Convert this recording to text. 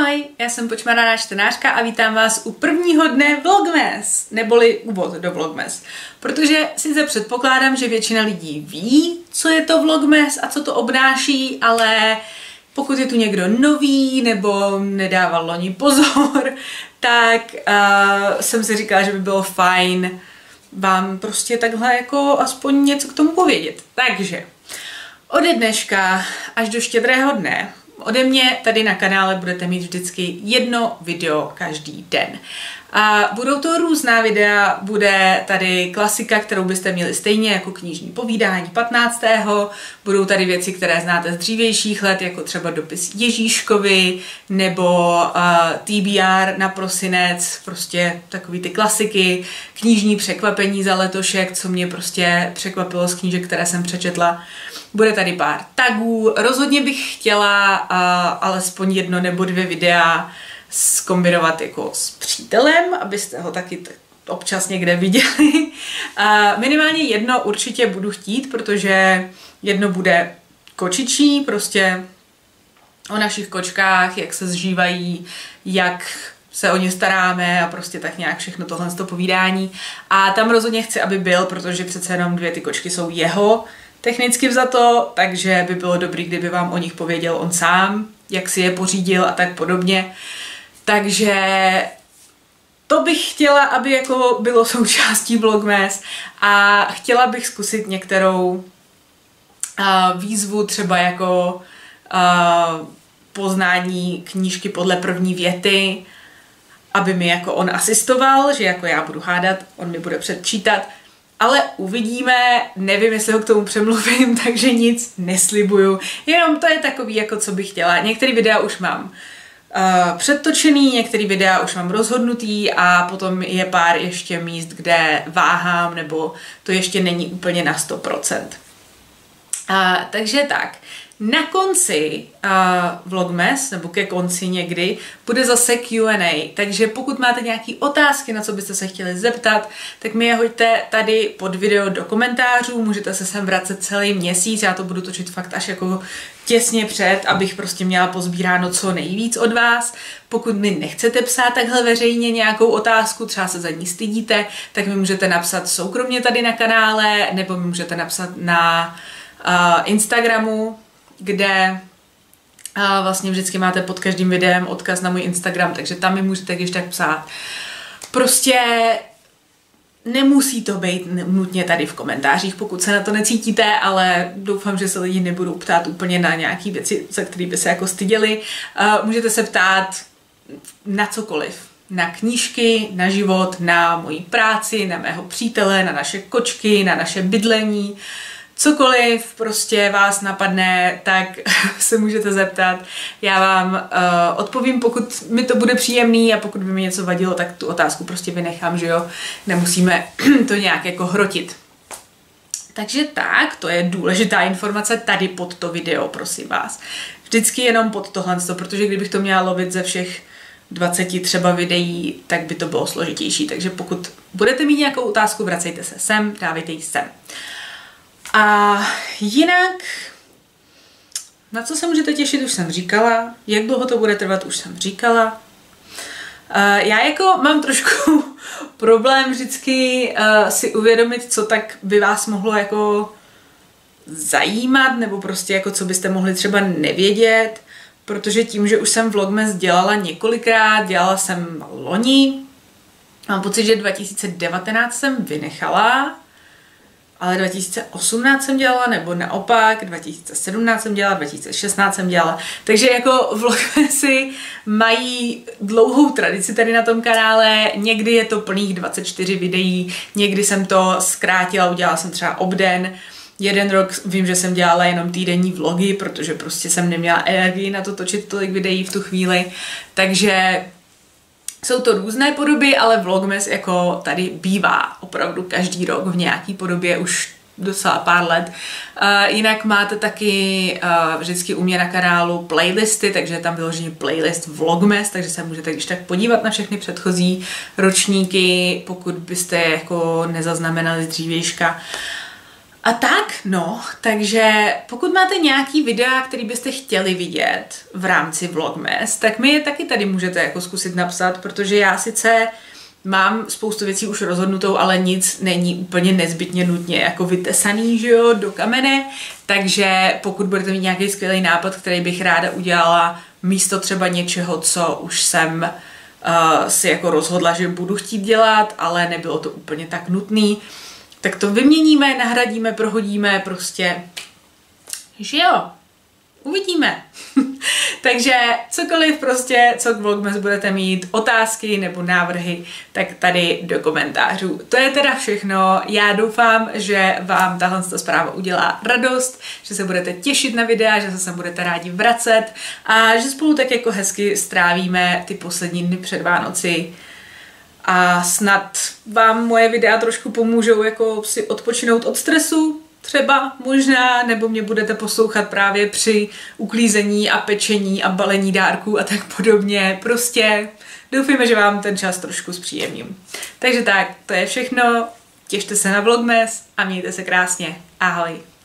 Ahoj, já jsem počmaraná čtenářka a vítám vás u prvního dne Vlogmas, neboli úvod do Vlogmas. Protože sice předpokládám, že většina lidí ví, co je to Vlogmas a co to obnáší, ale pokud je tu někdo nový nebo nedával loni pozor, tak jsem si říkala, že by bylo fajn vám prostě takhle jako aspoň něco k tomu povědět. Takže ode dneška až do Štědrého dne ode mě tady na kanále budete mít vždycky jedno video každý den. A budou to různá videa, bude tady klasika, kterou byste měli stejně jako knižní povídání 15. Budou tady věci, které znáte z dřívějších let, jako třeba dopis Ježíškovi, nebo TBR na prosinec, prostě takový ty klasiky, knižní překvapení za letošek, co mě prostě překvapilo z knížek, které jsem přečetla. Bude tady pár tagů, rozhodně bych chtěla alespoň jedno nebo dvě videa zkombinovat jako s přítelem, abyste ho taky občas někde viděli. Minimálně jedno určitě budu chtít, protože jedno bude kočičí, prostě o našich kočkách, jak se zžívají, jak se o ně staráme a prostě tak nějak všechno tohle z toho povídání. A tam rozhodně chci, aby byl, protože přece jenom dvě ty kočky jsou jeho technicky vzato, takže by bylo dobrý, kdyby vám o nich pověděl on sám, jak si je pořídil a tak podobně. Takže to bych chtěla, aby jako bylo součástí Vlogmas a chtěla bych zkusit některou výzvu, třeba jako poznání knížky podle první věty, aby mi jako on asistoval, že jako já budu hádat, on mi bude předčítat, ale uvidíme, nevím, jestli ho k tomu přemluvím, takže nic neslibuju, jenom to je takový, jako co bych chtěla. Některé videa už mám předtočený, některé videa už mám rozhodnutý a potom je pár ještě míst, kde váhám, nebo to ještě není úplně na 100%. Takže tak, na konci Vlogmas, nebo ke konci někdy, bude zase Q&A, takže pokud máte nějaké otázky, na co byste se chtěli zeptat, tak mi je hoďte tady pod video do komentářů, můžete se sem vracet celý měsíc, já to budu točit fakt až jako těsně před, abych prostě měla pozbíráno co nejvíc od vás. Pokud mi nechcete psát takhle veřejně nějakou otázku, třeba se za ní stydíte, tak mi můžete napsat soukromně tady na kanále, nebo mi můžete napsat na Instagramu, kde vlastně vždycky máte pod každým videem odkaz na můj Instagram, takže tam mi můžete když tak psát. Prostě nemusí to být nutně tady v komentářích, pokud se na to necítíte, ale doufám, že se lidi nebudou ptát úplně na nějaké věci, za které by se jako styděli. Můžete se ptát na cokoliv. Na knížky, na život, na moji práci, na mého přítele, na naše kočky, na naše bydlení. Cokoliv prostě vás napadne, tak se můžete zeptat. Já vám odpovím, pokud mi to bude příjemný a pokud by mi něco vadilo, tak tu otázku prostě vynechám, že jo. Nemusíme to nějak jako hrotit. Takže tak, to je důležitá informace tady pod to video, prosím vás. Vždycky jenom pod tohle, protože kdybych to měla lovit ze všech 20 třeba videí, tak by to bylo složitější. Takže pokud budete mít nějakou otázku, vracejte se sem, dávejte ji sem. A jinak, na co se můžete těšit, už jsem říkala, jak dlouho to bude trvat, už jsem říkala. Já jako mám trošku problém vždycky si uvědomit, co tak by vás mohlo jako zajímat, nebo prostě jako co byste mohli třeba nevědět, protože tím, že už jsem Vlogmas dělala několikrát, dělala jsem loni, mám pocit, že 2019 jsem vynechala, ale 2018 jsem dělala, nebo naopak, 2017 jsem dělala, 2016 jsem dělala. Takže jako Vlogmasy mají dlouhou tradici tady na tom kanále, někdy je to plných 24 videí, někdy jsem to zkrátila, udělala jsem třeba obden. Jeden rok vím, že jsem dělala jenom týdenní vlogy, protože prostě jsem neměla energii na to točit tolik videí v tu chvíli. Takže jsou to různé podoby, ale Vlogmas jako tady bývá opravdu každý rok v nějaký podobě už docela pár let. Jinak máte taky vždycky u mě na kanálu playlisty, takže je tam vyložený playlist Vlogmas, takže se můžete když tak podívat na všechny předchozí ročníky, pokud byste jako nezaznamenali z dřívějška. A tak, no, takže pokud máte nějaký videa, který byste chtěli vidět v rámci Vlogmas, tak mi je taky tady můžete jako zkusit napsat, protože já sice mám spoustu věcí už rozhodnutou, ale nic není úplně nezbytně nutně jako vytesaný, že jo, do kamene, takže pokud budete mít nějaký skvělý nápad, který bych ráda udělala místo třeba něčeho, co už jsem si jako rozhodla, že budu chtít dělat, ale nebylo to úplně tak nutný, tak to vyměníme, nahradíme, prohodíme, prostě, že jo, uvidíme. Takže cokoliv prostě, co k Vlogmas budete mít, otázky nebo návrhy, tak tady do komentářů. To je teda všechno. Já doufám, že vám tahle zpráva udělá radost, že se budete těšit na videa, že se sem budete rádi vracet a že spolu tak jako hezky strávíme ty poslední dny před Vánoci. A snad vám moje videa trošku pomůžou jako si odpočinout od stresu, třeba, možná, nebo mě budete poslouchat právě při uklízení a pečení a balení dárků a tak podobně. Prostě doufejme, že vám ten čas trošku zpříjemním. Takže tak, to je všechno. Těšte se na Vlogmas a mějte se krásně. Ahoj.